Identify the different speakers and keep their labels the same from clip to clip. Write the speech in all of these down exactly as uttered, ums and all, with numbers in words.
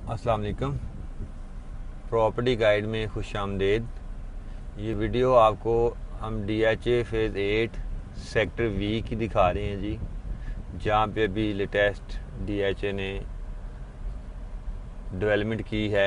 Speaker 1: अस्सलाम वालेकुम। Property guide में खुश आमदेद। ये वीडियो आपको हम D H A phase eight sector V की दिखा रहे हैं जी, जहाँ पे अभी लेटेस्ट डी एच ए ने डेवलपमेंट की है।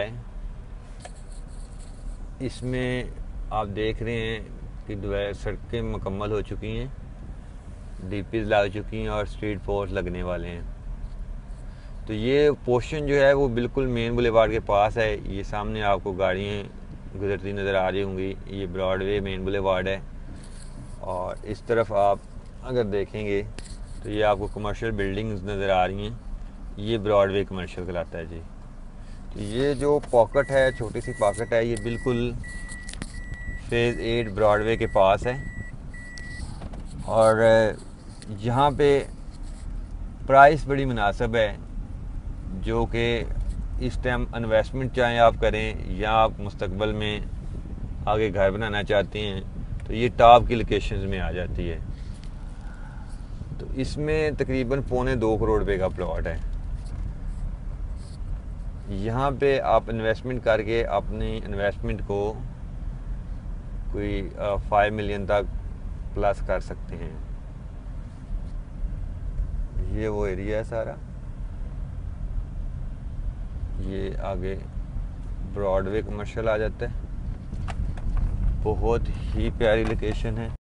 Speaker 1: इसमें आप देख रहे हैं कि सड़कें मुकम्मल हो चुकी हैं, डी पीज़ लग चुकी हैं और स्ट्रीट पोर्ट लगने वाले हैं। तो ये पोर्शन जो है वो बिल्कुल मेन बुलेवार्ड के पास है। ये सामने आपको गाड़ियाँ गुजरती नज़र आ रही होंगी। ये ब्रॉडवे मेन बुलेवार्ड है और इस तरफ आप अगर देखेंगे तो ये आपको कमर्शियल बिल्डिंग्स नज़र आ रही हैं। ये ब्रॉडवे कमर्शियल कहलाता है जी। तो ये जो पॉकेट है, छोटी सी पॉकेट है, ये बिल्कुल फेज़ एट ब्रॉडवे के पास है और यहाँ पे प्राइस बड़ी मुनासिब है, जो कि इस टाइम इन्वेस्टमेंट चाहे आप करें या आप मुस्तकबिल में आगे घर बनाना चाहते हैं तो ये टॉप की लोकेशंस में आ जाती है। तो इसमें तकरीबन पौने दो करोड़ रुपए का प्लॉट है। यहाँ पे आप इन्वेस्टमेंट करके अपनी इन्वेस्टमेंट को कोई फाइव मिलियन तक प्लस कर सकते हैं। ये वो एरिया है सारा। ये आगे ब्रॉडवे कमर्शियल आ जाता है। बहुत ही प्यारी लोकेशन है।